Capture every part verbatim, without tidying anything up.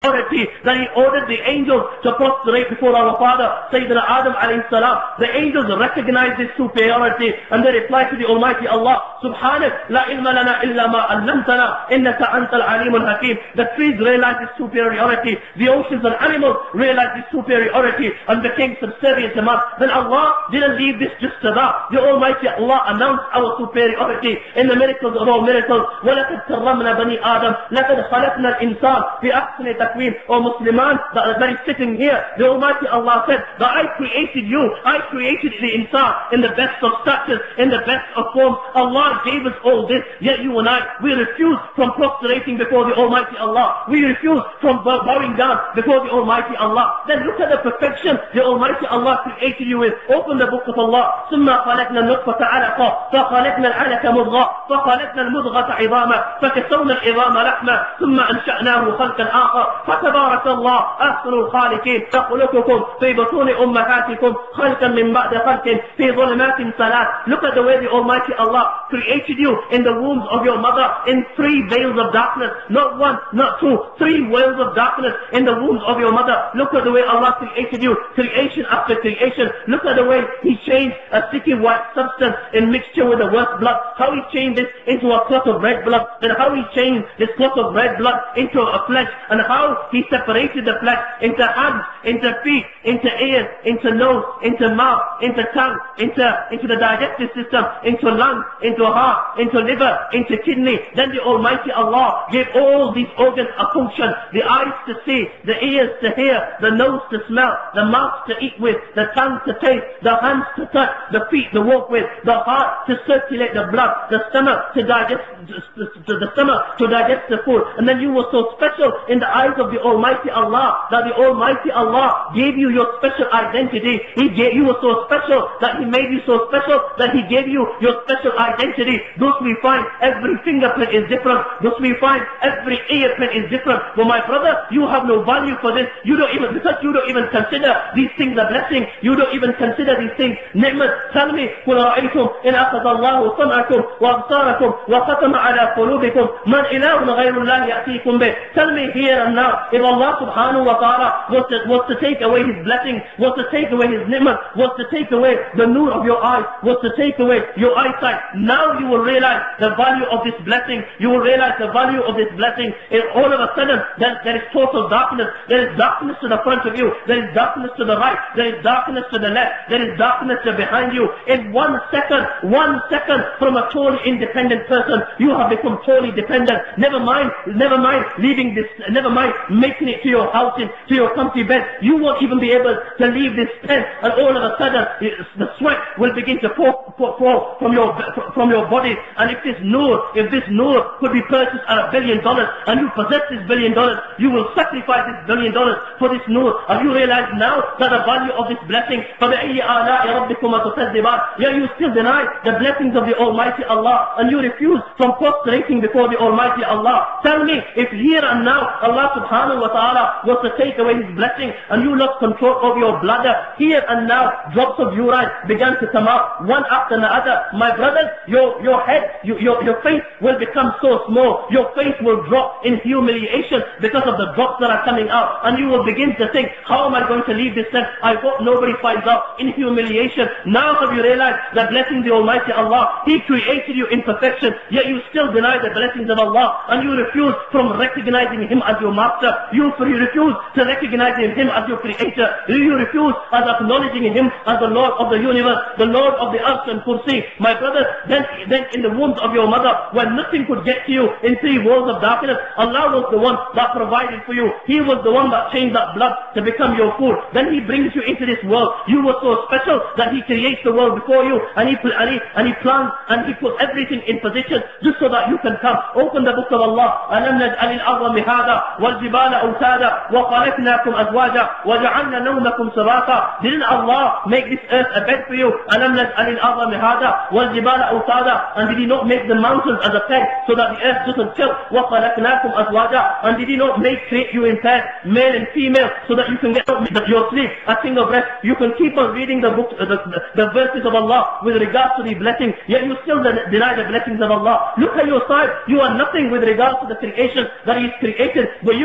that he ordered the angels to prostrate before our Father, Sayyidina Adam alayhi salam. The angels recognize this superiority and they reply to the Almighty Allah, Subhanak, la ilma lana illa ma allamtana, innaka antal alimul hakim. The trees realize this superiority, the oceans and animals realize this superiority and became subservient to us. Then Allah didn't leave this just to that. The Almighty Allah announced our superiority in the miracles of all miracles. وَلَقَدْ كَرَّمْنَا بَنِي آدَمَ لَقَدْ خَلَقْنَا الْإِنسَانَ فِي أَحْسَنِ تَقْوِيمٍ. O Musliman, that, that is sitting here, the Almighty Allah said that I created you, I created the insan in the best of statures, in the best of forms. Allah gave us all this, yet you and I, we refuse from prostrating before the Almighty Allah. We refuse from bowing down before the Almighty Allah. Then look at the perfection the Almighty Allah created you with. Open the book of Allah. ثُمَّ خَلَقْنَا النُّطْفَةَ عَلَقًا فَخَلَقْنَا الْعَلَقَ مُضْغَةً فَخَلَقْنَا الْمُضْغَةَ عِظَامًا فَكَسَوْنَا الْعِظَامَ لَحْمًا ثُمَّ أَنشَأْنَاهُ خَلْقًا آخَرَ فَتَبَارَكَ اللَّهُ أَحْسَنُ الْخَالِقِينَ. يَخْلُقُكُمْ فِي بُطُونِ أُمَّهَاتِكُمْ خَلْقًا مِنْ بَعْدِ خَلْقٍ فِي ظُلُمَاتٍ ثَلَاثٍ. Look at the way the Almighty Allah created you in the wombs of your mother in three veils of darkness. Not one, not two, three veils of darkness in the wombs of your mother. Look at the way Allah created you, creation after creation. Look at the way He changed a sticky white substance in mixture with the worst blood. How He changed this into a clot of red blood. Then how He changed this clot of red blood into a flesh. And how He separated the flesh into hands, into feet, into ears, into nose, into mouth, into tongue, into, into the digestive system, into lungs, into heart, into liver, into kidney. Then the Almighty Allah gave all these organs a function. The eyes to see, the ears to hear, the nose to smell, the mouth to eat with, the tongue to taste, the hands to touch, the feet to walk with, the heart to circulate the blood, the stomach to digest to the stomach to digest the food. And then you were so special in the eyes of the Almighty Allah that the Almighty Allah gave you your special identity. He gave you were so special that He made you so special that He gave you your special identity. Thus we find every fingerprint is different. Thus we find every earprint is different. But my brother, you have no value for this. You don't even, because you don't even consider these things a blessing. You don't even consider these things ni'mat. Tell me, قُلْ رَأَيْتُمْ إِنْ أَخَذَ اللَّهُ سَمْعَكُمْ وَأَبْصَارَكُمْ وَخَتَمَ عَلَى قُلُوبِكُمْ مَنْ إِلَهٌ غَيْرُ اللَّهِ يَأْتِيكُمْ بِهِ. Tell me here and now, if Allah subhanahu wa ta'ala was to, was to take away His blessing, was to take away His ni'mat, was to take away the nur of your eyes, was to take away your eyesight, now you will realize the value of this blessing. You will realize the value of this blessing. And all of a sudden, there, there is total darkness. There is darkness to the front of you. There is darkness to the right. There is darkness to the left. There is darkness to behind you. In one second, one second from a totally independent person, you have become totally dependent. Never mind, never mind leaving this, never mind making it to your house, in, to your comfy bed. You won't even be able to leave this tent, and all of a sudden, the sweat will begin to fall, fall, fall from your from your body. And if this nur, if this nur could be purchased at a billion dollars, and you possess this billion dollars, you will sacrifice this billion dollars for this nur. And you realize now that the value of this blessing, فَبِأَيِّ آلَاءِ رَبِّكُمَا تُكَذِّبَانِ. Yet you still deny the blessings of the Almighty Allah, and you refuse from prostrating before the Almighty Allah. Tell me, if here and now Allah subhanahu wa ta'ala was to take away His blessing, and you lost control of your bladder, here and now drops of urine began to come out one after another, my brothers, your your head, you, your your face will become so small. Your face will drop in humiliation because of the drops that are coming out, and you will begin to think, how am I going to leave this tent? I hope nobody finds out. In humiliation. Now have you realized that blessing the Almighty Allah, He created you in perfection, yet you still deny the blessings of Allah, and you refuse from recognizing Him as your master. You, you refuse to recognize Him as your creator. You refuse as acknowledging Him as the Lord of the universe, the Lord of the earth and kursi. My brother, then, then in the wombs of your mother, when nothing could get to you in three walls of darkness, Allah was the one that provided for you. He was the one that changed that blood to become your food. Then He brings you into this world. You were so special that He creates the world before you, and He, and He, and he plans, and He puts everything in position just so that you can come. Open the book of Allah. أَلَمْ نَجْعَلِ الْأَرْضَ مِهَادًا وَالْجِبَالَ أَوْتَادًا وَخَلَقْنَاكُمْ أَزْوَاجًا وَجَعَلْنَا نَوْمَكُمْ سُبَاتًا. Didn't Allah make this earth a bed for you? أَلَمْ نَجْعَلِ الْأَرْضَ مِهَادًا وَالْجِبَالَ أَوْتَادًا. And did He not make the mountains as a peg so that the earth doesn't tilt? وَخَلَقْنَاكُمْ أَزْوَاجًا. And did He not make create you in pairs, male and female, so that you can get your sleep a thing of rest? You can keep on reading the book, the, the, the verses of Allah with regards to the blessing, yet you still deny the blessings of Allah. Look at your side. You are nothing with regards to the creation that He has created, but you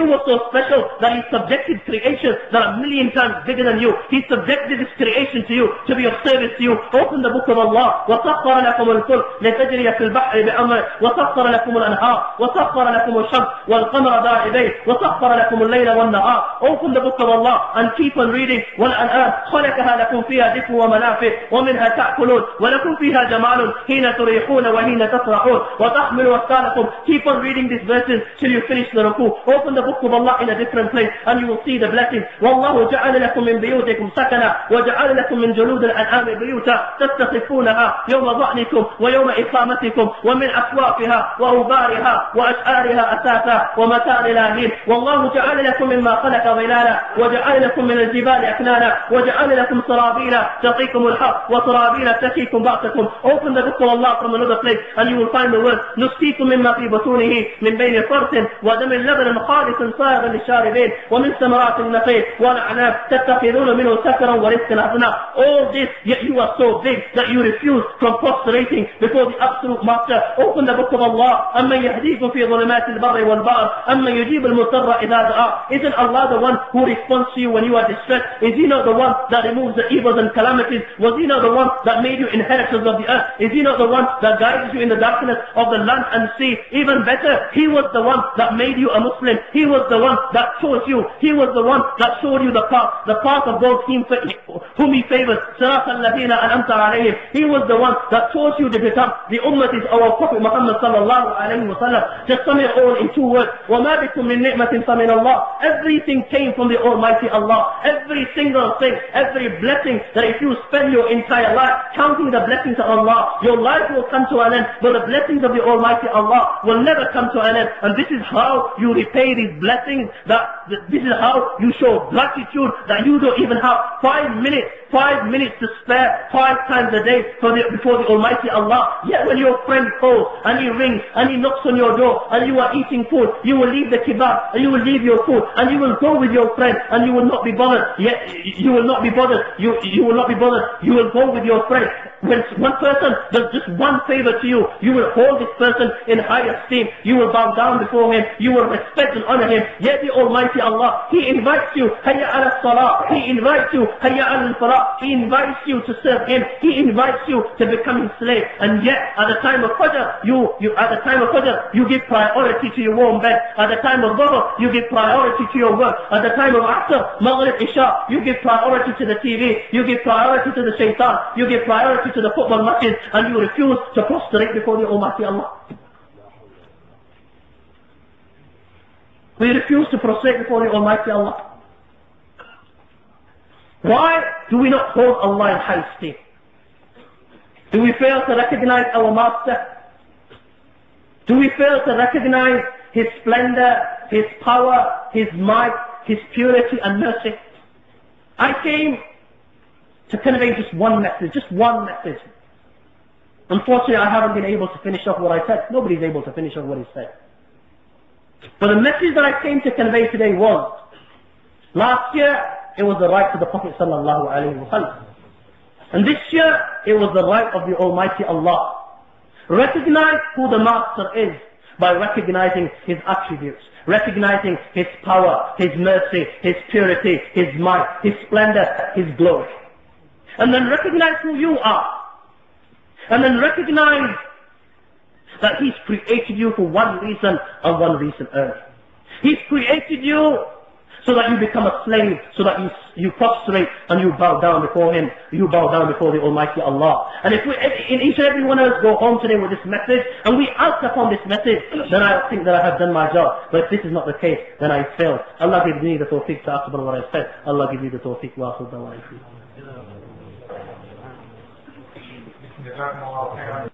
was so special that He subjected creation that are a million times bigger than you. He subjected this creation to you to be of service to you. Open the book of Allah. وَسَخَّرَ لَكُمُ الْفُلْكَ لِتَجْرِيَ فِي الْبَحْرِ بِأَمْرِهِ وَسَخَّرَ لَكُمُ الْأَنْهَارَ وَسَخَّرَ لَكُمُ الشَّمْسَ وَالْقَمَرَ دَائِبَيْنِ وَسَخَّرَ لَكُمُ اللَّيْلَ وَالنَّهَارَ. Open the book of Allah and keep on reading. وَالْأَنْعَامَ خَلَقَهَا لَكُمْ فِيهَا دِفْءٌ وَمَنَافِعُ وَمِنْهَا تَأْكُلُونَ وَلَكُمْ فِيهَا جَمَالٌ حِينَ تُرِيحُونَ وَحِينَ تَسْرَحُونَ وَتَحْمِلُ أَثْقَالَكُمْ. Keep on reading these verses till you finish the ruku. Open the book of Allah in a different place and you will see the blessings. وَاللَّهُ جَعَلَ لَكُم مِّن بِيُوتِكُمْ سَكَنًا وَجَعَلَ لَكُم مِّن جُلُودِ الْأَنْعَامِ بُيُوتًا تَسْتَخِفُونَهَا يَوْمَ ظَعْنِكُمْ وَيَوْمَ إِقَامَتِكُمْ وَمِنْ أَصْوَافِهَا وَأَوْبَارِهَا وَأَشْعَارِهَا أَثَاثًا وَمَتَاعًا إِلَىٰ حِينٍ. وَاللَّهُ جَعَلَ لَكُم مِّمَّا خَلَقَ ظِلَالًا وَجَعَلَ لَكُم مِّنَ الْجِبَالِ أَكْنَانًا وَجَعَلَ لَكُم سَرَابِيلَ تَقِيكُمُ الْحَرَّ وَسَرَابِيلَ تَقِيكُم بَأْسَكُمْ. Open the book of Allah from another place and you will find the word نُسْقِيكُم مِّمَّا فِي بُطُونِهِ مِن بَيْنِ فَرْثٍ وَدَمٍ لَبَنًا خَالِصًا صَائِغًا لِلشَّارِبِينَ وَمِن ثَمَرَاتِ النَّخِيلِ وَالْأَعْنَابِ تَتَّخِذُونَ مِنْهُ سَكَرًا وَرِزْقًا حَسَنًا. All this, yet you are so big that you refuse from prostrating before the absolute master. Open the book of Allah. أَمَّن يَهْدِيكُم فِي ظُلُمَاتِ الْبَرِّ وَالْبَحْرِ أَمَّن يُجِيبُ الْمُضْطَرَّ إِذَا دَعَاهُ. Isn't Allah the one who responds to you when you are distressed? Is He not the one that removes the evils and calamities? Was He not the one that made you inheritors of the earth? Is He not the one that guides you in the darkness of the land and sea? Even better, He was the one that made you a Muslim. He was the one that chose you. He was the one that showed you the path, the path of those whom He favors. صراط الذين أنعمت عليهم. He was the one that chose you to become the ummah of our Prophet Muhammad sallallahu alayhi wa sallam. Just sum it all in two words. وَمَا بِكُم مِّن نِعْمَةٍ فَمِنَ اللَّهِ. Everything came from the Almighty Allah. Every single thing, every blessing that if you spend your entire life counting the blessings of Allah, your life will come to an end, but the blessings of the Almighty Allah will never come to an end. And this is how you repay these blessings, that this is how you show gratitude, that you don't even have five minutes, five minutes to spare five times a day for the, before the Almighty Allah. Yet when your friend calls and he rings and he knocks on your door and you are eating food, you will leave the kebab and you will leave your food and you will go with your friend and you will not be bothered. Yet you will not be bothered. You, you will not be bothered. You will go with your friend. When one person does just one favor to you, you will hold this person in high esteem. You will bow down before him. You will respect and honor him. Yet the Almighty Allah, He invites you, Hayya ala salah. He invites you, Hayya ala falah. He invites you to serve Him. He invites you to become His slave. And yet, at the time of Fajr, you, you, at the time of Fajr, you give priority to your warm bed. At the time of Dhuhr, you give priority to your work. At the time of Asr, Maghrib, Isha, you give priority to the T V. You give priority to the shaitan. You give priority to the football matches, and you refuse to prostrate before the Almighty Allah. We refuse to prostrate before the Almighty Allah. Why do we not hold Allah in high esteem? Do we fail to recognize our Master? Do we fail to recognize His splendor, His power, His might, His purity and mercy? I came to convey just one message, just one message. Unfortunately, I haven't been able to finish off what I said. Nobody's able to finish off what he said. But the message that I came to convey today was, last year, it was the right of the Prophet sallallahu alaihi wasallam. And this year, it was the right of the Almighty Allah. Recognize who the Master is by recognizing His attributes, recognizing His power, His mercy, His purity, His might, His splendor, His glory. And then recognize who you are. And then recognize that He's created you for one reason and one reason only. He's created you so that you become a slave, so that you, you prostrate and you bow down before Him, you bow down before the Almighty Allah. And if we, in each and every one of us go home today with this message, and we act upon this message, then I think that I have done my job. But if this is not the case, then I failed. Allah give me the tawfiq to act upon what I said. Allah give you the tawfiq wa akhir dawaikum.